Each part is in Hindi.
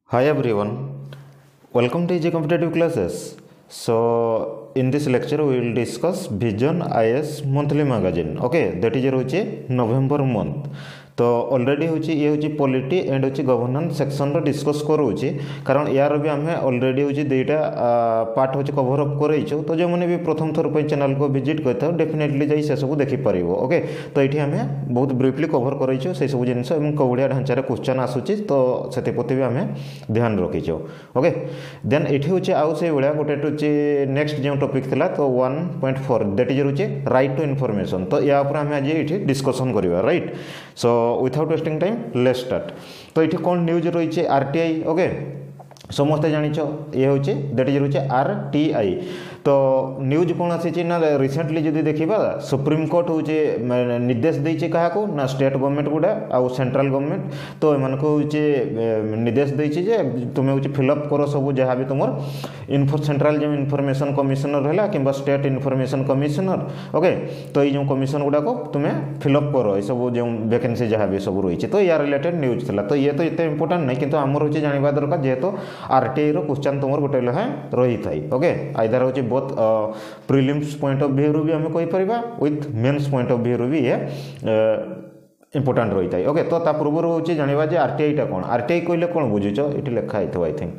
Hi everyone, welcome to Easy Competitive Classes. So in this lecture we will discuss Vision IS monthly magazine. Okay, that is November month. तो ऑलरेडी होची ये होची पॉलिटी एंड होची गवर्नेंस सेक्शन रो डिस्कस करूची कारण यार भी आमे ऑलरेडी होची दुईटा पार्ट होची कवर अप करैछु तो जो माने भी प्रथम थर पे चैनल को विजिट करथाउ डेफिनेटली जाई से सब देखि परिबो। ओके, तो एठी आमे बहुत ब्रीफली कवर करैछु से सब जिंस एवं कौड़िया ढांचा रे क्वेश्चन आसुची तो सेते प्रति भी आमे ध्यान रखिछु। ओके, देन एठी होची आउ से बळा गोटे होची नेक्स्ट जो टॉपिक थिला तो 1.4 दैट इज होची राइट टू इन्फॉर्मेशन। तो या ऊपर आमे आज एठी डिस्कशन करबा, right. So without wasting time let's start. तो ये कौन न्यूज रही है आरटीआई। ओके, समस्ते जानिछ ये हूँ दैट इज रही आरटीआई। तो न्यूज कौन आसी ना रिसेंटली जब देखा सुप्रीम कोर्ट हूँ निर्देश देती क्या ना स्टेट गवर्नमेंट गुड़ा आउ सेंट्रल गवर्नमेंट तो एम हूँ निर्देश देती जे तुम्हें हूँ फिलअप कर सब जहाँ भी तुम सेंट्रल जो इनफॉरमेशन कमिशनर है कि स्टेट इनफॉरमेशन कमिशनर। ओके, तो ये जो कमिशन गुड़ाक तुम्हें फिलअप कर सब जो वैकेंसी जहाँ भी सब रही तो या रिलेटेड न्यूज था। तो ये तो इतने इंपोर्टेंट नहीं कि आमर हूँ जानवा दरकार जेहेतु आरटीआई क्वेश्चन तुम गोटे लहे रही था। Okay, either um both prelims point of view भी आम कहीपर with mains point of view भी ये इंपोर्टेंट रही था। ओके, तो पूर्व हूँ जानवा जे आरटीआईटा कौन। आरटीआई कहले कौन बुझुच ये लिखा है आई थिंक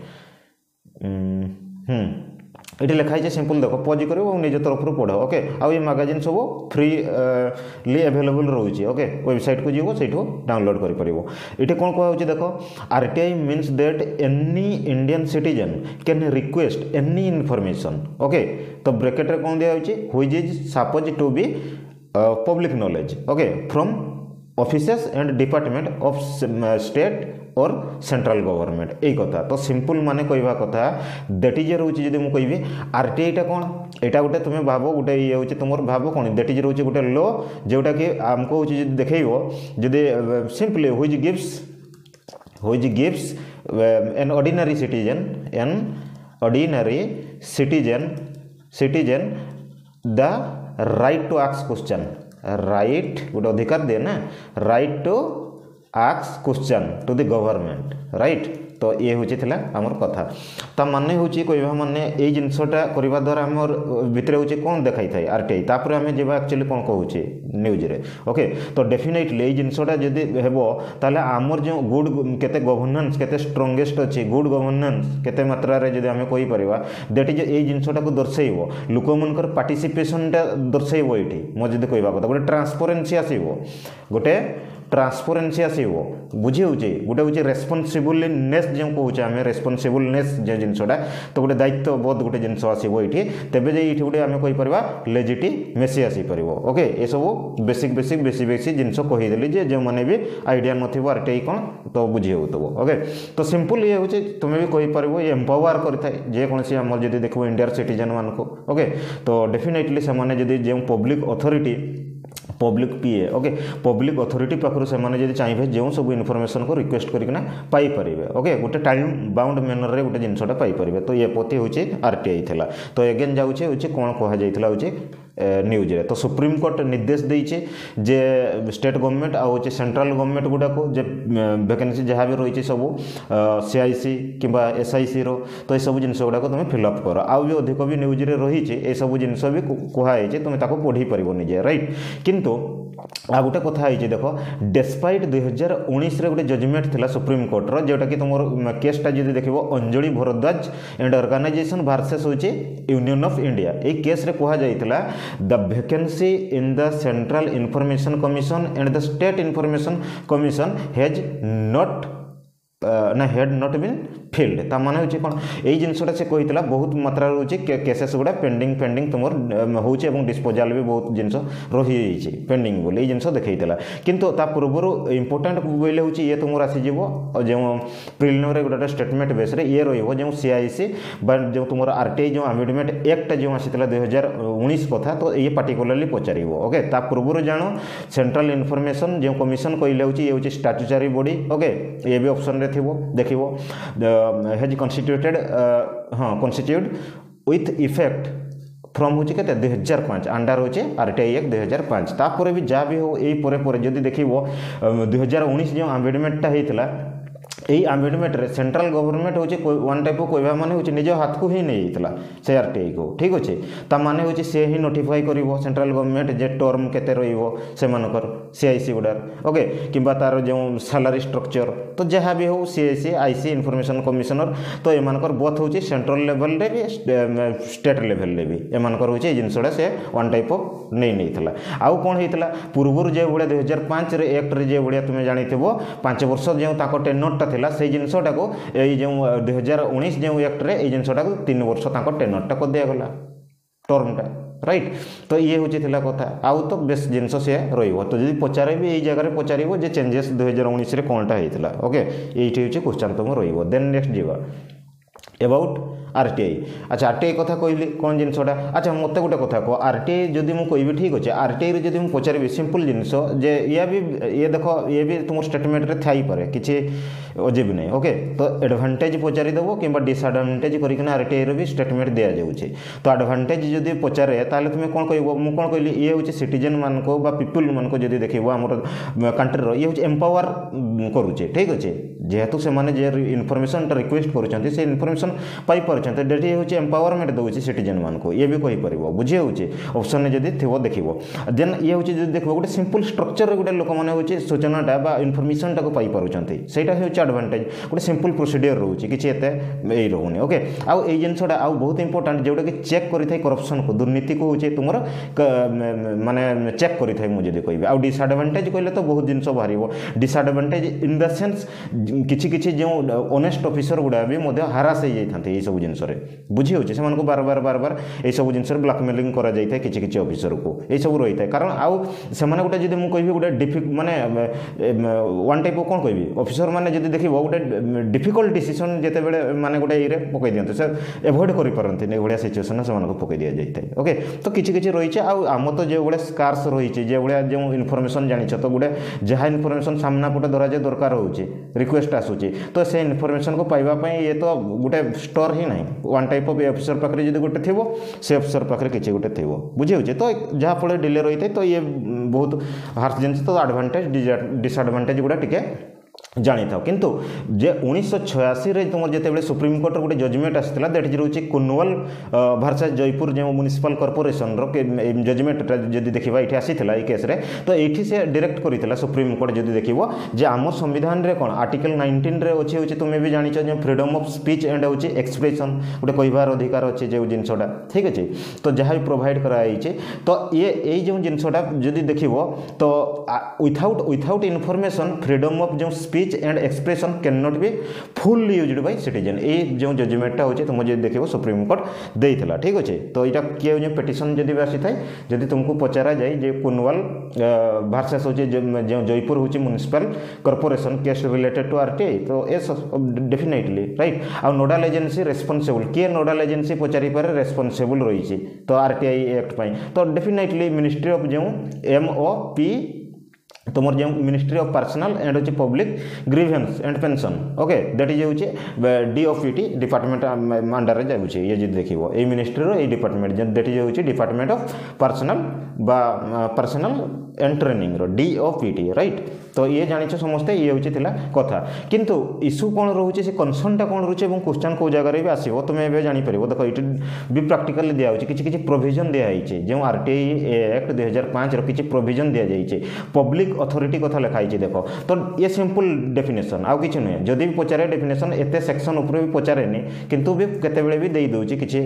ये लिखाई है सिंपल देख पज कर निज तरफ पढ़। ओके, आउ ये मैगजीन सब फ्रीली अवेलेबल रोचे। ओके, वेबसाइट को जीव से डाउनलोड कर ये कौन कह देख RTI means that any Indian citizen can request any information. Okay, तो ब्रैकेट रे कौन दिया which is suppose to be public knowledge. Okay, from offices and department of state or central government यही कथा। तो सिंपल माने कहवा कथा दैट इज रोचे जदि मु कहबी आरटीआईटा कौन एटा गोटे तुम्हें भाव गोटे ये होचे तुमर भाव कौन दैट इज रोचे गोटे लॉ जोटा कि आमको होचे देखैबो जदि simply which gives an ordinary citizen the right to ask question. Right गोटे अधिकार दिए ना, right to ask question to the government, right. तो ये हूँ आमर कथा ता माने हूँ कहवा माने ये जिनसटा करने द्वारा आम भितर हूँ कौन देखाई थाए आरटीआई तापर आम जब एक्चुअली कौन कहूँ न्यूज रे। ओके, तो डेफिनेटली ये जिनसटा जब हेबो ताले आमर जो गुड केते गवर्नेंस केते स्ट्रॉन्गेस्ट अच्छी गुड गवर्नेंस केते मात्रा रे जदि आम कहि परिबा दैट इज ये जिनसटा को दर्शाइबो लोक मनकर पार्टिसिपेशनटा दर्शाइबो। ये मो जदि कहवा कथा गोटे ट्रांसपेरेंसी आसीबो गोटे ट्रांसपेरेंसी आसीबो बुझी होचे गोटे होचे रेस्पॉन्सिबलनेस जो कहूचे आम रेस्पॉन्सिबलनेस जो जिनसटा तो गोटे दायित्व बोध गोटे जिनस आसीबो ये तेबे जे ये गोटे आम कहीपर लेजिटिमेसी आसी पारिबो। ओके, ये सब बेसिक जिनस कहीदेली जे जो माने भी आइडिया नथिबो आरटीआई कौन तो बुझी होतबो। ओके, तो सिंपल ये होचे तुम्हें भी कहीपर ये एम्पावर करथाय जे कोनसी आम जदि देखबो इंडिया सिटीजन मान को। ओके, तो डेफिनेटली से माने जदि जो public authority public PA okay public authority पाखर से माने जदि चाहिए जो सब इनफॉरमेशन को रिक्वेस्ट करना पाई परिबे। ओके, गोटे टाइम बाउंड मैनर रे गोटे जिनसटा पाई परिबे। तो ये पोती होचे आरटीआई थिला। तो एगेन जाउचे होचे कोन कहा जाइथिला होचे न्यूज रे। तो सुप्रीम कोर्ट निर्देश देइचे जे स्टेट गवर्नमेंट आ होचे सेंट्रल गवर्नमेंट गुडा को जे वैकेंसी जहाँ भी रही सब सीआईसी किंबा एसआईसी रो तो ये सब जिनस गुडा को तुम फिलअप कर आउ भी अधिक भी न्यूज रे रही ये सब जिनस भी कहुई तुम ताको पढ़ी पार निजे, राइट। किंतु आ गोटे कथा है देख डेस्पाइट 2019 रे गोटे जजमेंट थिला सुप्रीम कोर्ट रो जोटा कि तुम केसटा जदि देखिबो Anjali Bhardwaj and organization versus होचे यूनियन ऑफ इंडिया। ए केस रे कहा जाइतला the vacancy in the central information commission and the state information commission has not been filled. ता माने होचे कोन एई जिनसटा से कहितला बहुत मात्रा होचे केसेस गुडा पेंडिंग तुमर होचे एवं डिस्पोजल भी बहुत जिनस रही जाइछे पेंडिंग बोले एई जिनस देखैतला। किंतु ता पूर्वरु इंपोर्टेंट बोले होचे ये तुमर आसी जीवो जो प्रिलिमिनरी गोटे स्टेटमेंट बेस रे ये रहिबो जो सीआईसी बा जो तुमर आरटीआई जो अमेंडमेंट एक्ट जो आसीतला 2019 कथा तो ये पर्टिकुलरली पचारिबो। ओके, ता पूर्वरु जानो सेंट्रल इन्फॉर्मेशन जो कमिशन कहले होचे ये होचे स्टैट्यूटरी बॉडी। ओके, ये भी ऑप्शन रे थिबो देखिबो has constituted constitute with effect from um के 2005 अंडर हूँ आरटीआई एक्ट 2005 तापर भी जहाँ भी हो यही जब देख 2019 जो अमेंडमेंटा होता यही आमेडमेंट सेंट्रल गवर्नमेंट हूँ वन टाइप ऑफ कहवा माने हूँ निज हाथ को ही नहीं से आरटीआई को ठीक अच्छे ता माने हूँ सी ही नोटिफाई कर सेंट्रल गवर्नमेंट जे टर्म केते रही सीआईसी गुडार ओके किंबा तार जो सैलरी स्ट्रक्चर तो जहाँ भी हो सीआईसी आईसी इनफॉरमेशन कमिशनर तो एमानकर बोथ हूँ सेंट्रल लेवल रे भी स्टेट लेवल रे भी एमानकर हूँ जिनसटा से वन टाइप ऑफ नहीं आउ कौन होता पूर्वर जो भाया 2005 एक्ट रे जो भाया तुम जानी 5 वर्ष जो टेनरटा थिला से जिनसटा को जो 2019 जो एक्ट रे ये जिनसटा को 3 वर्ष टेनरटा कर दिगला टर्मटा राइट तो ये हूँ कथा आउ तो बेस जिनस सी रही तो पचारे भी यही जगह पचार जे चेंजेस 2019 रे कौनटा होता ओके ये हूँ क्वेश्चन तुम रही देन नेक्स्ट जीवा एबाउट आरटीआई अच्छा आरटीआई कथा कहली कौन जिनसटा अच्छा मत गोटे कथा कह आरटीआई जदि मुझे कहबी ठीक अच्छे आरटीआई जदि मुझे पचारि सिंपल जिनस जे ये देख ये भी तुम स्टेटमेंट रे थाई पारे किसी अजीब नहीं ओके तो एडभांटेज पचारिदेव कि डिसएडभांटेज करके आरटीआई भी स्टेटमेंट दि जाऊँगी तो एडभांटेज जदि पचारे ताले तुम कौन कह मुझे कौन कहली ये हूँ सिटीजन मान को पीपुल मान को जदि देखो आम कंट्री ये हूँ एम्पावर करुचे ठीक अच्छे जेहेतु से माने जे इनफॉरमेशन रिक्वेस्ट करुँच से इनफॉरमेशन पाई पारुछन्ते डेटी हूँ एम्पावरमेंट दूसरी सिटीजन मान को ये भी कहीपर बुझे हूँ ऑप्शन जदि थी देखो देन ये हूँ देख गोटे सिंपल स्ट्रक्चर गोटे लोक मैंने हूँ सूचनाटा बा इनफॉरमेशनटा को पाई पारुछन्ते सेटा हूँ एडभांटेज गोटे सिंपल प्रोसीडियर रोचे किसी एते यही रोने ओके आउ ये जिनसटा आउ बहुत इंपोर्टेंट जोटा कि चेक करें करप्शन को दुर्नीति को हूँ तुम माने चेक करें मुझे कहि आउ डिसएडभांटेज कहले तो बहुत जिन बाहर डिसएडभांटेज इन द सेंस किसी जो ऑनेस्ट ऑफिसर गुड़ा भी हारास हो जाते ये सब जिनस बुझी होचे से बार बार बार बार ये सब जिनस ब्लैकमेलिंग करा जाए किसी ऑफिसर को ये सब रही है कारण आउ से गोटे जब मुझे कहि गोटे माने वन टाइप कौन कह ऑफिसर मैंने जब देख गोटे डिफिकल्ट डिसीजन जिते बड़े माने गोटे ये पकई दिखाते से एभोड करपारती भाया सिचुएसन से पकई दि जाए ओके तो किसी रही आम तो जो गुड़े स्कार्स रही जो भाया जो इनफॉरमेशन जानी तो गोटे जहाँ इनफॉरमेशन सामना पटे धरा जाए दरकार हो रिक्वेस्ट आसूची तो से इनफॉरमेशन को पाइबा ये तो गोटे स्टोर ही नहीं वन टाइप ऑफ ऑफिसर पाखे जो गोटे थी से ऑफिसर पाखे किसी गोटे थी बुझे होचे तो जहाँफल डिले रही है तो ये बहुत हार्श जिन तो एडभांटेज डिसएडभांटेज गुड़ा टिके जानी था किंतु जे 1986 रे तुम जिते सुप्रीम कोर्ट गोटे जजमेंट आसाला दैट इज रोचे कुनवल वर्सेस जयपुर जो म्युनिसिपल कॉर्पोरेशन रो जजमेंट जदि देखा ये आसीला ये केस रे तो ये से डायरेक्ट करथिला सुप्रीम कोर्ट जदि देखिबो जे आम संविधान रे कोन आर्टिकल 19 रे अछि होचे तुमे भी जानिछ जे फ्रीडम ऑफ स्पीच एंड होचे एक्सप्रेशन गोटे कहबार अधिकार अछि जे जिनसटा ठीक अछि तो जहाँ भी प्रोवाइड कराइछे तो ये जो जिनसटा जदि देखिबो तो विथाउट इनफॉरमेशन फ्रीडम ऑफ जो speech and expression can not be fully used by citizen ये जो जजमेंटा होचे तुम जो देखो सुप्रीम कोर्ट देइथिला ठीक अच्छे तो यहाँ किए जो पिटिशन जदि भी आसी थाए जदि तुमको पचारा जाए जे कुनवल वर्सेस होचे जो जयपुर होचे municipal corporation case related to RTI तो ये definitely right uh nodal agency responsible किए नोडाल एजेंसी पचारि पारे रेस्पॉन्सिबल रही तो आरटीआई एक्ट पाई तो डेफिनेटली मिनिस्ट्री ऑफ जो MOP तुम जो मिनिस्ट्री ऑफ पर्सनल एंड होची public grievance and pension okay that is होची DOPT डिपार्टमेंट अंडर जाउची ये जदि देखिबो ए मिनिस्ट्री रो ए डिपार्टमेंट दैट इज होची डिपार्टमेंट ऑफ पर्सनल बा पर्सनल एंड ट्रेनिंग रो DOPT राइट तो ये जानिछ समस्ते ये होची थिला कथा किंतु इशू कोन रहउची से कंसर्नटा कोन रहउची एवं क्वेश्चन को जगह रे भी आसीबो तुमे एबे जानि परिबो देखो इट भी प्रैक्टिकली दिया होची किछि प्रोविजन दिया आइছে जो आरटीआई एक्ट 2005 रो किछि प्रोविजन दिया जाइছে पब्लिक अथॉरिटी कथा लिखाई देख तो ये सिंपल डेफिनेशन आउ कि नुहे जदि भी पचारे डेफिनेशन एते सेक्शन उपर भी पचारेनि किंतु भी केतेबेले भी देई दउची किछि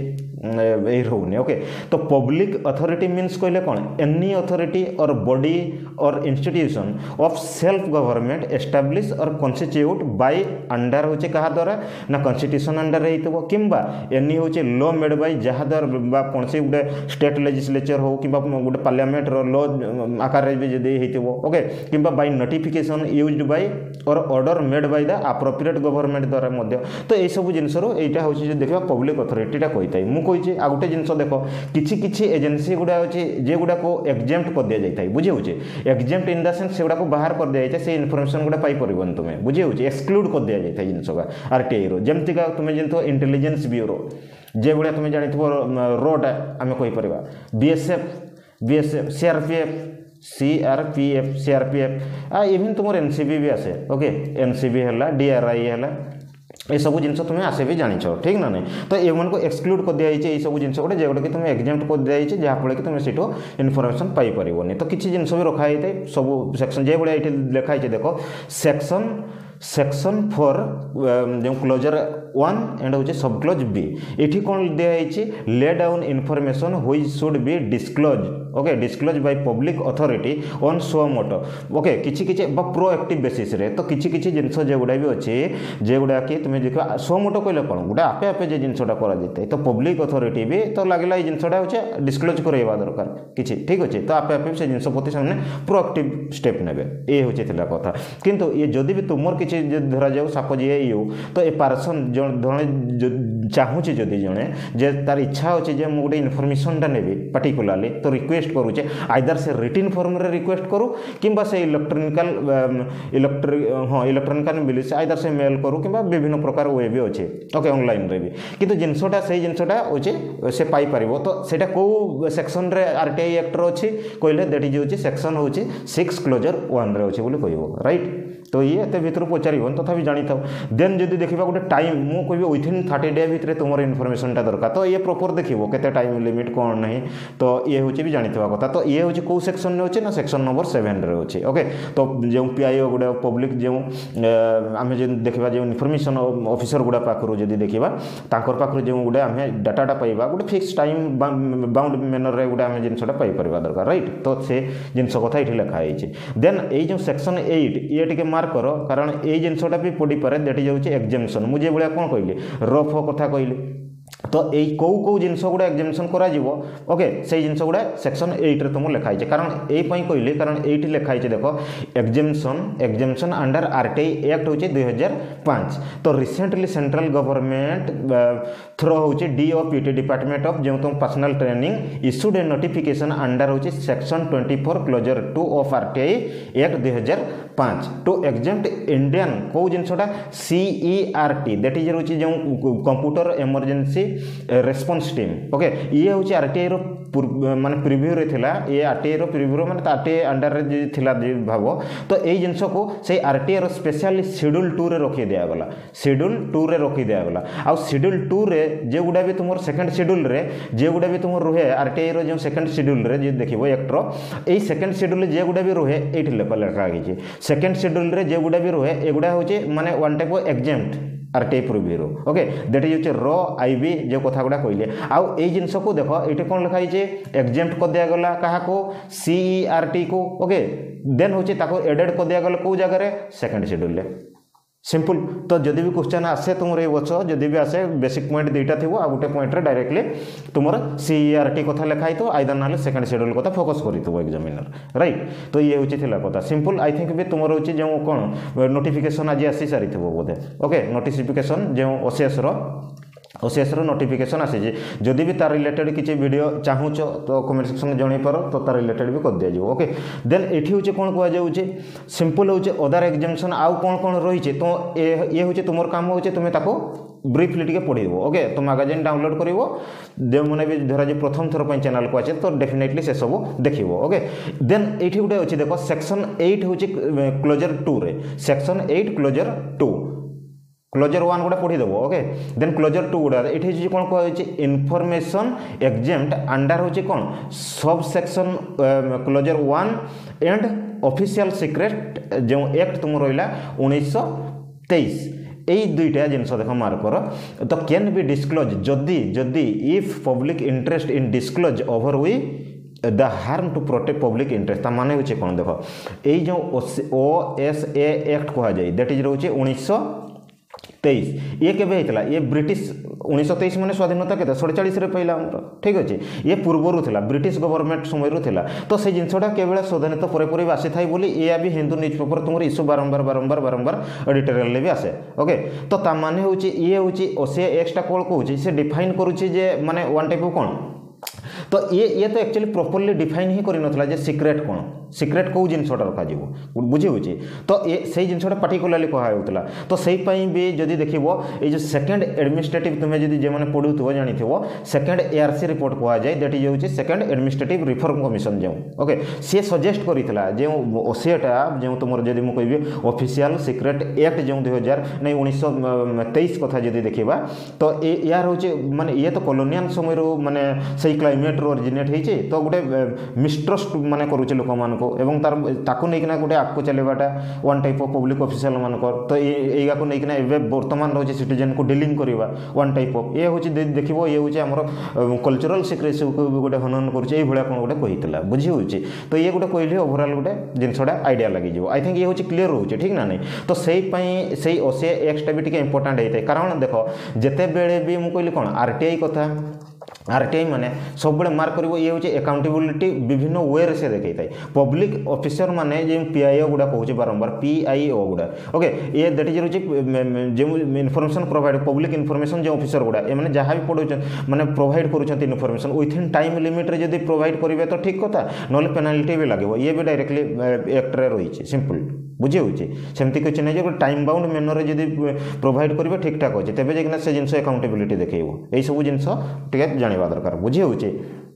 रोने ओके तो पब्लिक अथॉरिटी मीन्स कहले कौन any authority or body or institution of self government establish or constitute by under होचे कहा द्वारा ना कॉन्स्टिट्यूशन अंडर रहितबो किंबा एनी होचे लॉ मेड बाय जहा द्वारा बा कोनसे गुडे स्टेट लेजिस्लेचर हो किंबा गुडे पार्लियामेंट रो लॉ आकार रे भी जदि हेतिबो ओके किंबा by notification used by or order made by the appropriate government द्वारा मध्य तो ए सब जिंस रो एटा होचे जे देखबा पब्लिक अथॉरिटीटा कहितै मु कहिछि आ गुटे जिंस देखो किछि एजेंसी गुडा होचे जे गुडा को एग्जेम्प्ट कर दिया जाय बुझे होचे एग्जेम्प्ट इन द सेंस से गुडा को बाहर कर दिया जाय से इन्फॉर्मेशन गुडा पाई परिबन तुमे बुझे होचे एक्सक्लूड कर दिया जाय जिंस का आरटीआई रो जेमति का तुमे जिंतो इंटेलिजेंस ब्यूरो जे गुडा तुमे जानिथबो रोड आमे कहि परिबा BSF CRPF सीआरपीएफ इवन तुम एनसीबी भी आसे ओके एनसीबी है डीआरआई है ये सब जिन तुम आसे भी जान ठीक ना नहीं तो ये को एक्सक्लूड कर दिया ये सब जिन गोटे जोटा कि तुम एग्जाम्प्ट कर दिया जहाँफल कि तुम सीटू इनफर्मेशन पाइपर तो किसी जिन भी रखाई थे सब सेक्शन जो भाई ये लिखाई देख सेक्शन 4 जो क्लोजर 1 एंड हूँ सब क्लोज बी ये कौन दिखाई lay down information which should be disclose okay disclose by public authority on suo motu okay किछि किछि प्रोएक्टिव बेसिस रे तो किछि किछि जिनस जे गुडा भी अछि जे गुडा कि तुम देखो सो मोटो कहले कोन गुडा आपे आपे जे जिनसटा करा जेते तो पब्लिक अथॉरिटी भी तो लागला ए जिनसटा होचे डिस्क्लोज करैबा दरकार किछि ठीक अछि तो आपे आपे से जिनस प्रति सामने प्रोएक्टिव स्टेप नेबे ए होचे थिला कथा किंतु ये जदी भी तुमर किछि धरा जाऊ सपोज ये यू तो ए पर्सन जने चाहूची जदी जने जे तार इच्छा अछि जे मु गुडे इन्फॉर्मेशन टा नेबी पर्टिकुलरली तो रिक्वेस्ट करूचे आइदर से रिटन फॉर्म रे रिक्वेस्ट करू किंबा से इलेक्ट्रॉनिकल मिली से आइदर से मेल करू किंबा विभिन्न प्रकार वे भी अच्छे ओके ऑनलाइन रे भी किंतु जिनसटा से जिनसटा होचे से पाई परिबो तो सेटा को सेक्शन रे आरटीआई एक्ट रो अछि कहले दैट इज होची सेक्शन होची 6 क्लोजर 1 रे अछि बोली कहबो राइट तो ये एते भितर पचारिबन तथापि जानि थाउ देन जदी देखिबा गोटे टाइम मु कहबी विथिन 30 डे भितर तुमर इन्फॉर्मेशन टा दरकार तो ये प्रॉपर देखिबो केते टाइम लिमिट कोन नहीं तो ये होची भी जानि थवा कथा तो ये होची को सेक्शन ने होची ना सेक्शन नंबर 7 रे होची ओके तो जो पीआईओ गुडा पब्लिक जो आमे जे देखिबा जे इन्फॉर्मेशन ऑफिसर गुडा पाखरु जदी देखिबा तांकर पाखरु जे गुडा आमे डाटाटा पाइबा गुडे फिक्स टाइम बाउंड मैनर रे गुडा आमे जिनसटा पाइ परबा दरकार राइट तो से जिनस कथा इठी लिखा आइछि देन ए जो सेक्शन 8 ये टिके मार्क करो कारण ए जिनसटा भी पडी पारे दैट इज होची एग्जाम्पशन मुझे बळिया कोन कहली रफ कथा कहली तो ये कौ कौ जिनस गुड़ा एग्जामिनेशन करा जीवो ओके से जिनस गुड़ा सेक्शन 8 रे तुम लिखाई कारण ए पई कहली कारण 8 लिखाई देखो एग्जामिनेशन अंडर आरटीआई एक्ट होचे 2005 तो रिसेंटली सेंट्रल गवर्नमेंट थ्रो होचे डीओपीटी डिपार्टमेंट ऑफ जो तुम personnel training issued a notification under होचे section 24 clause 2 of RTI act 2005 to exempt Indian को जिनसटा सीईआरटी दैट इज होचे जो computer emergency response team okay ये होची आरटीआई रो माने प्रीव्यू रे थिला ये आरटीआई रो प्रीव्यू माने आरटीआई अंडर रे थिला भाबो तो ए जिंस को से आरटीआई रो स्पेशली शेड्यूल 2 रे रखि दिया गला शेड्यूल 2 रे रखि दिया गला आ शेड्यूल 2 रे जे गुडा भी तुमर सेकंड शेड्यूल रे जे गुडा भी तुमर रहे आरटीआई रो जो सेकंड शेड्यूल रे जे देखिबो एक्ट रो ए सेकंड शेड्यूल जे गुडा भी रहे एठी लिखा गेछि सेकंड शेड्यूल रे जे गुडा भी रहे एगुडा होची माने one type of exempt RTI purview okay that is रो आईबी जो कथा गुडा कहले आउ ए जिंस को देखो एठी कोन लिखाई जे एग्जाम्प्ट कर दिया गला कहा को सीईआरटी को ओके देन होची ताको एडेड कर दिया गला को जगह रे सेकंड शेड्यूल ले सिंपल तो जदि भी क्वेश्चन आसे तुम ये बच जदि भी आसे बेसिक पॉइंट दुईटा थी आ गोटे पॉइंट रे डायरेक्टली तुम सीईआरटी कथा लिखाई तो आइदर ना सेकंड शेड्यूल कथा फोकस करितो एग्जामिनर राइट तो ये होची थिला कथा सिंपल आई थिंक भी तुम होची जो कोन नोटिफिकेशन आज आसी सारिथिबो बोधे ओके नोटिफिकेशन जो ओसीएस रो नोटिफिकेशन आसी जदि भी तार रिलेटेड किसी वीडियो चाहूच तो कमेंट सेक्शन में जणै पार तो तार रिलेटेड भी कर दिया जाओ ओके देन एठी होचे कोन कहआ जाउचे सिंपल होचे अदर एग्जामिनेशन आउ कोन कोन रहिचे तो ये होचे तुमर काम होचे तुमे ताको ब्रीफली टिके पढिबो ओके तो मैगजीन डाउनलोड करिवो जे मने भी धरा जे प्रथम थर पय चैनल को आछे तो डेफिनेटली से सब देखिवो ओके देन एठी गुटे अछि देखो सेक्शन 8 होचे क्लोजर 2 रे सेक्शन 8 क्लोजर 2 क्लोजर 1 गुड़ा पढ़ी देबो ओके देन क्लोजर 2 गुड़ा एठी जे कोन कहै छै इन्फॉर्मेशन एग्जाम्प्ट अंडर होचे कोन sub section clause 1 and official secret जो एक्ट तुम रहिला 1923 এই দুইটা জিনিস দেখো মার্ক কর তো ক্যান বি ডিসক্লোজ যদি if public interest in disclose outweigh the harm to protect public interest ता माने होचे कोन देखो ए जो ओएसए एक्ट कहा जाय दैट इज रहउचे 1923 ये केबे हेतला ये ब्रिटिश 1923 माने स्वाधीनता केते 47 रे पहिला ठीक अछि ये पूर्वरु थिला ब्रिटिश गवर्नमेंट समय रु थिला तो से जिंसडा केबेला स्वाधीनता परे परे आसी थाई बोली ए भी हिंदू न्यूज़पेपर तुमर इशू बारंबार एडिटोरियल ले भी आसे ओके तो ता माने होची ये होची ओसे एक्स्ट्रा कोल कहूची से डिफाइन करूची जे माने वन टाइप ऑफ कोन तो ये तो एक्चुअली प्रॉपर्ली डिफाइन ही करनथला जे सीक्रेट कोन सीक्रेट कौ जिनसटा रखा बुझी होची तो ये से जिनसटा पर्टिकुलरली कहुला तो से भी जदि देखो ये जो सेकेंड एडमिनिस्ट्रेटिव तुम्हें जब जो मैंने पढ़ुव जानिथिबो सेकेंड एआरसी रिपोर्ट कह जाए दैट इज होची सेकेंड एडमिनिस्ट्रेटिव रिफॉर्म कमिशन जो ओके सी सजेस्ट करथिला जो ओसीएटा जो तुम जदि मु कहबी ऑफिशियल सीक्रेट एक्ट जो 2000 नहीं 1923 कथा जदि देखिबा तो यार होची माने ये तो कॉलोनियल समय रो माने सही क्लाइमेट रो ओरिजिनेट हेची तो गोटे मिस्ट्रस्ट माने करूचे लोक मान को एवं तार ताकू नेकिना गोटे आगको चलेबाटा one type of public official मानकर तो एगा को नेकिना एबे वर्तमान रोचे सिटीजन को डीलिंग करबा वन टाइप ऑफ ये होची देखिबो ये होची हमर कल्चरल सिक्रेसी को गोटे हनन करूचे ए भळा कोन गोटे कहितला बुझी होची तो ये गोटे कहली ओवरऑल गोटे जिनसडा आइडिया लागि जिवो आई थिंक ये होची क्लियर होची ठीक ना नहीं तो सेही पई सेही ओसे एक्सटा भी टिके इंपोर्टेंट हेते कारण देखो जेते बेले भी मु कहली कोन आरटीआई कथा आरटीआई माने सब बड़े मार्क करिवो ये होचे अकाउंटेबिलिटी विभिन्न वे से देखै थाए पब्लिक ऑफिसर माने जे पीआईओ गुडा कहूचे बारंबार पीआईओ गुडा ओके ये दैट इज होचे जे इन्फॉर्मेशन प्रोवाइड पब्लिक इन्फॉर्मेशन जो ऑफिसर गुडा ए माने जहां भी पडुचन माने प्रोवाइड करूचंती information within time limit रे जदी प्रोवाइड करिवे तो ठीक कथा नले पेनाल्टी भी लागेबो ये भी डायरेक्टली एक्ट रे रहिचे सिंपल बुझे होचे सेमती किछ नै जे टाइम बाउंड मैनर रे जदी प्रोवाइड करिवे ठीक ठाक होचे तबे जेकना से जिंस अकाउंटेबिलिटी देखैबो एई सब जिंस ठीक जानिबा दरकार बुझे होचे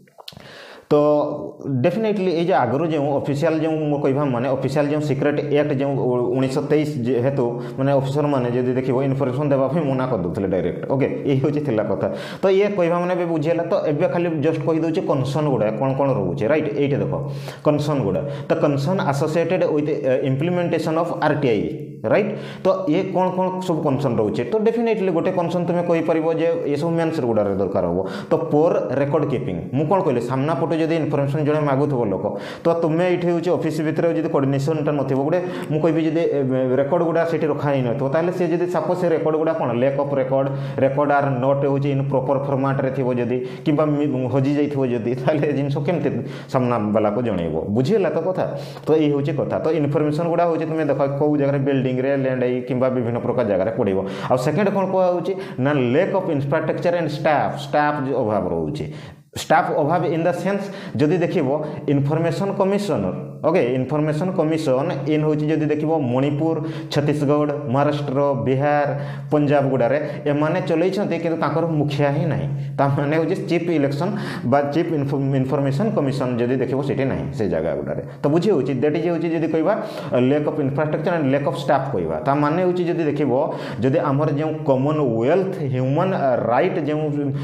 तो डेफिनेटली ये जो आगु जो ऑफिशियल जो कहवा माने ऑफिशियल जो सीक्रेट एक्ट जो 1923 हेतु माने ऑफिसर माने जदि देखिबो इन्फॉर्मेशन देबा पे मना कर दोथले डायरेक्ट ओके ये होची थिला कथा तो ये कहवा माने बे बुझेला तो एबे खाली जस्ट कहि दोचे कंसर्न गुडा कोन कोन रहउचे राइट एटे देखो कंसर्न गुडा तो concern associated with implementation of RTI right तो ये कौन कौन सब कंसर्न रोचे तो डेफिनेटली गोटे कंसर्न तुम्हें कहि परिबो जे ये सब मेंस गुडा रे दरकार हो तो पोर रिकॉर्ड कीपिंग मु कोन कहले सामना पटो जदि इन्फॉर्मेशन जणे मागुथबो लोक तो तुम्हें इठी होचे ऑफिस भितर जदि कोऑर्डिनेशन ता नथिबो गोटे मु कहबी जदि रिकॉर्ड गुडा सेठी रखा ही नथो ताले से जदि सपोज से रिकॉर्ड गुडा कोन lack of record are not होचे इन प्रॉपर फॉर्मेट रे थिबो जदि किबा हजि जाइथिबो जदि ताले जिंसो केमते सामना वाला को जणेबो बुझिला तो कथा तो ए होचे कथा तो इन्फॉर्मेशन गुडा होचे तुमे देखा को जगह बिल्डिंग रे लैंड आई किबा विभिन्न प्रकार जगह रे पड़िबो आ सेकंड कोन को होचे ना lack of infrastructure and staff जो अभाव रहउचे स्टाफ अभाव इन द सेंस जदि देखिबो information commissioner okay information commission in होची जदि देखिबो मणिपुर छत्तीसगढ़ महाराष्ट्र बिहार पंजाब गुडारे ए माने चलै छथि किंतु ताकर मुखिया ही नाही ता माने होची चीफ इलेक्शन बा चीफ इन्फॉर्मेशन कमिशन जदि देखिबो सेठी नाही से जगह गुडारे तो बुझी होची दैट इज होची जदि कहबा lack of infrastructure and lack of staff कहबा ता माने होची जदि देखिबो जदि हमर जे कॉमनवेल्थ ह्यूमन राइट जे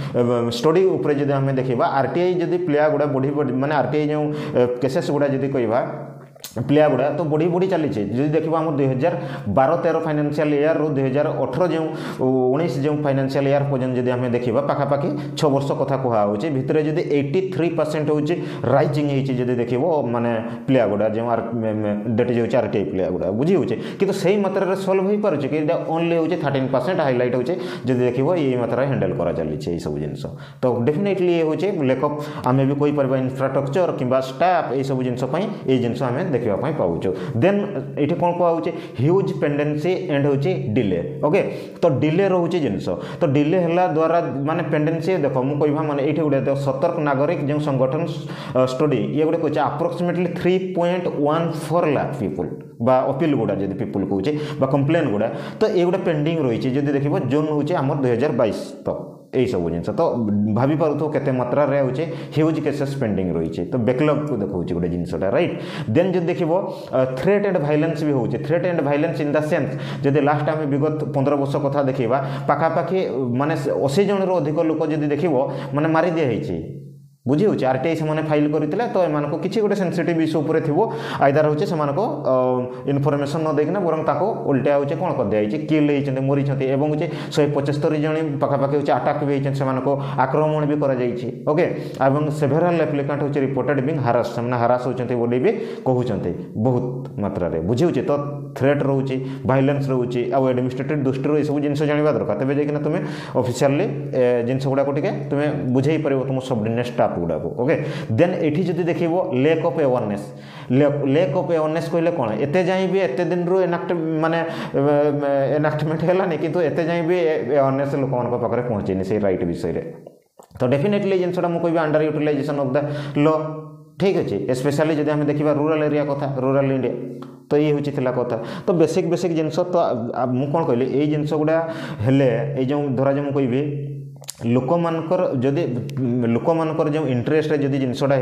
स्टडी ऊपर जदि हमें देखिबा आरटीआई जदि प्लेया गुडा बढ़ी माने आरटीआई जो केसेस गुडा जदि कहबा प्लेया गुडा तो बढ़ी बढ़ी चली जदि देखिबा हम 2012-13 फाइनेंशियल ईयर रो 2018 जो 19 जो फाइनेंशियल ईयर पर्यंत जदि हमें देखिबा पाखा पाखी 6 वर्ष कथा कहा होचे भितरे जदि 83% होचे राइजिंग हेची जदि देखिबो माने प्लेया गुडा जो दैट इज आरटीआई प्लेया गुडा बुझी होचे किंतु सेही मात्रा रे सॉल्व होई पारुचे कि एटा ओनली होचे 13% हाइलाइट होचे जदि देखिबो एई मात्रा हैंडल करा चली छै सब जिंस तो डेफिनेटली ये होचे लैक ऑफ आमे भी कोई परबा इंफ्रास्ट्रक्चर किबा स्टाफ ए सब जिंस पई ए जिंस आमे देखिबा पई पाउचो देन एठी कोन को आउचे ह्यूज पेंडेंसी एंड होचे डिले ओके तो डिले रहउचे जिंस तो डिले हला द्वारा माने पेंडेंसी देखो मु कहबा माने एठी गुडे तो सतर्क नागरिक जो संगठन स्टडी ये गुडे कोचे अप्रोक्सीमेटली 3.14 लाख पीपल बा अपील गुडा जदि पीपल कहउचे बा कंप्लेन गुडा तो ए गुडे पेंडिंग रहिचे जदि देखिबो जोन होचे हमर 2022 तो यही सब जिन तो भाभी पार्थ केते मात्रा रे होचे ह्यूज केसेस पेंडिंग रही तो बैकलॉग को देखो गोटे जिनसटा राइट देन जो देखिबो थ्रेट एंड वायलेंस भी होचे threat and violence in the sense जदि लास्ट टाइम विगत 15 वर्ष कथा देखिबा पाखापाखि माने 80 जन रो अधिक लोक जदि देखिबो माने मारी दिया हेची बुझी होचे आरटीआई से माने फाइल करथिले तो एमान को किछि गोटे सेंसिटिव इशू ऊपर थिबो आइदर होचे समान को इन्फॉर्मेशन न देखना बरं ताको उल्टा होचे कोन कर दिया किल हेचते मरी छथि एवं होचे 175 जन पाखापाखि होचे अटैक भी हेचन समान को आक्रमण भी करा जाइछि ओके एवं सेवेरल एप्लिकेंट होचे रिपोर्टेड बिंग हारास समान हारास होचंते बोली भी कहउचंते बहुत मात्रा रे बुझी होचे तो थ्रेट रहउची वायलेंस रहउची आ एडमिनिस्ट्रेटिव दृष्टि रो सब जिंस जानिबा दरकार तबे जेकिना तुमे ऑफिशियली जिंस गुडा को टिके तुमे बुझेई परिबो तुम सबऑर्डिनेट स्टाफ गुडा को ओके देन एठी जदि देखिबो लैक ऑफ अवेयरनेस कहले कोन एते जाई भी एते दिन रो एनाक्ट माने एनाक्टमेंट हैला नै किंतु एते जाई भी अवेयरनेस लोक मन को पकरे पहुंचेनी से राइट विषय रे तो डेफिनेटली जिनसा मुझे under utilization of the law ठीक अच्छे स्पेशली जब आम देखा रूरल एरिया कथा रूरल इंडिया तो ये हूँ कथा तो बेसिक जिनस तो मुझे कौन कहली ये जिनस गुड़ा हेले जो धरा जो मुझे लोक मानकर जदि लोक मानकर जो इंटरेस्ट जदि जिनसटा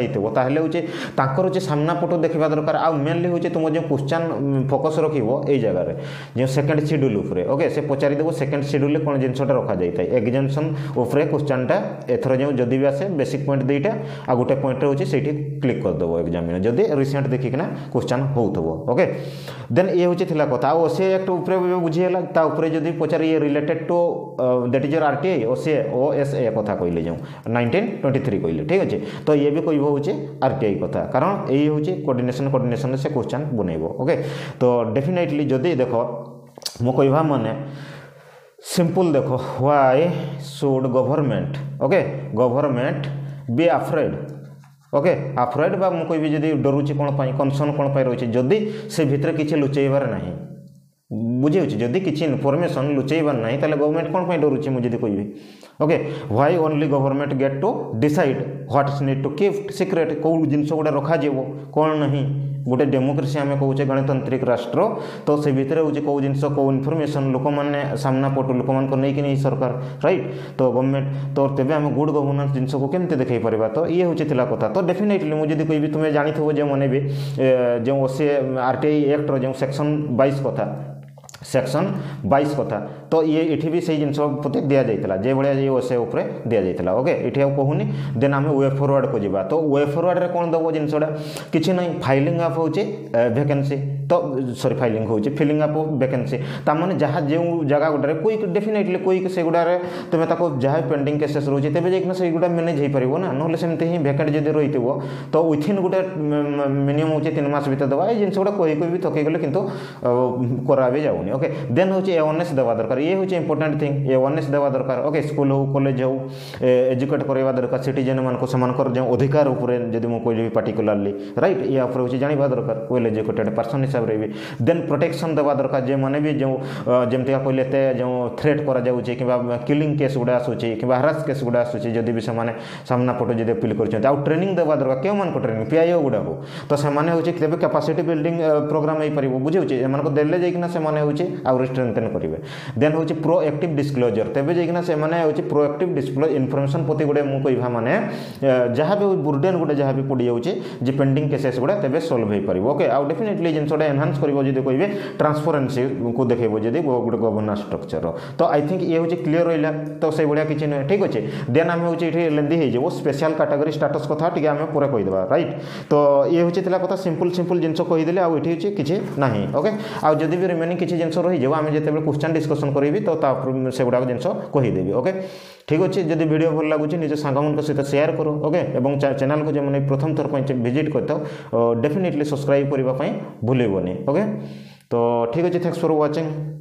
होता हूँ सामना पटो देखा दरकार आ मेनली हूँ तुम जो क्वेश्चन फोकस रखो ये जगार जो सेकेंड शेड्यूल उपरे ओके से पचारिदेव सेकेंड शेड्यूल कौन जिनसटा रखा जाए एग्जामिनेशन उपरे क्वेश्चनटा एथर जो जदि भी आसे बेसिक पॉइंट दुईटा आ गोटे पॉइंट रोचे से क्लिक करदेव एग्जाम जदि रिसेंट देखिकिना क्वेश्चन होथबो ओके देन ये हूँ कथा ओसीए एक्ट बुझीगला जदि पचारे ये related to that is your RTI OSA कथा कहले जो 1923 कहले ठीक अच्छे तो ये भी कह हूँ आरटीआई कथा कारण ये हूँ कोऑर्डिनेशन से क्वेश्चन बनइब ओके तो डेफिनेटली जदि देख मो कहवा माने सिंपल देखो why should government okay government be afraid okay afraid बा मु कहबी जदि डरुची कौन कनसर्न कौन रही जदि से भितर किसी लुचेबार नहीं बुझे जदि किसी इनफॉरमेशन लुचेबार नहीं ताले गवर्नमेंट कौन डरुची मुझे कहबी okay why only government get to decide what is need to keep secret कौ जिनस गुड़ा रखा कौन नहीं गोटे डेमोक्रेसी आम कहे गणतांत्रिक राष्ट्र तो से भितर हूँ कौ जिनस कौ इनफॉरमेशन लोक मैंने सामना पटु लोक नहीं सरकार राइट तो गवर्नमेंट तो तेज आम गुड गवर्नेंस जिनस को केमती देखई पार तो ये हूँ कथा तो डेफिनेटली मुझे कहबी तुम्हें जानी जो मैंने भी जो ओसीए आरटीआई एक्ट जो सेक्शन 22 कथा सेक्शन 22 कथा तो ये इठी भी सही जिनस प्रति दि जाता जो भाया ये ओसे उपर दि जाता ओके ये कहूनी देन आम वे फॉरवर्ड को जावा तो वे फॉरवर्ड रे कौन दब जिनसटा किसी ना फाइलिंग अप होचे वैकेंसी तो सॉरी फाइलिंग होचे फिलिंग अप वैकेंसी तामाने जहाँ जो जगह गुटारे कोई डेफिनेटली कोई से गुड़ारे तुम ताको जहाँ पेंडिंग केसेस रोचे तेज जाइना से गुड़ा मैनेज हो पार ना ना सेमती ही वैकेंट जब रही तो विथिन गोटे मिनिमम हो 3 मास भर दबा ये जिनस गुड़ा कही भी थकई गले कितु करा भी जाऊनी ओके देन हूँ अवेयरनेस देवा दरकार ये हूँ इंपोर्टेंट थिंग अवेयरनेस देवा दरकार ओके स्कूल हो कॉलेज हो एजुकेट करवा दरकार सिटीजन मान सेमानकर जो अधिकार उपरे जदि मुझे कहली पार्टिकुलारली राइट या हूँ जाना दरकार वेल एजुकेटेड पर्सन हिसाब से भी देन प्रोटेक्शन देवा दरकार जो मैंने भी जो जमती कहले जो थ्रेट करा किलिंग केस गुड़ा आसूची कि हारास केस गुड़ा आसूची जदि भी से सामना पटो जब अपील कर ट्रेनिंग देवा दरकार क्यों मान ट्रेनिंग पीआईओ गुड़ा हो तो से हूँ कैपेसिटी बिल्डिंग प्रोग्राम हो पार बुझे एम देले जाइना से आउ स्ट्रेंथन करेंगे देन हूँ प्रोएक्टिव डिस्क्लोजर तेज जाइना से प्रोएक्टिव डिस्क्लोज इनफॉरमेशन प्रति गोटे मुझे कह माने जहाँ भी बुर्डेन गोटे जहाँ भी पड़ जाऊँचे जे पेंडिंग केसेस गुड़ा तेज सल्व हो पार ओके आउ डेफिनेटली जिनसटा एनहांस कर कहे ट्रांसपेरेन्सी को देखेब जब गोटे गवर्नेंस स्ट्रक्चर तो आई थिंक ये हूँ क्लीयर रहा तो से भाया किसी नुहे ठीक अच्छे देन आम हूँ ये लेंदी हो स्पेशल कैटेगरी स्टाटस कथा टी आम पूरा कहीदेवा राइट तो ये हूँ कथा सिंपल जिनस कहीदेले आउ ये किसी ना ओके आउ जब भी रिमेनिंग किसी जिनस रही आम जो क्वेश्चन डिस्कसन करी तो से गुड़ाक जिनस कहीदेवी ओके ठीक अच्छे जब वीडियो भल लगुच निज सांग सहित शेयर करो ओके और चैनल को जो मैंने प्रथम थर विजिट करता डेफिनेटली सब्सक्राइब करने भूलबनी ओके तो ठीक अच्छे थैंक्स फॉर वाचिंग।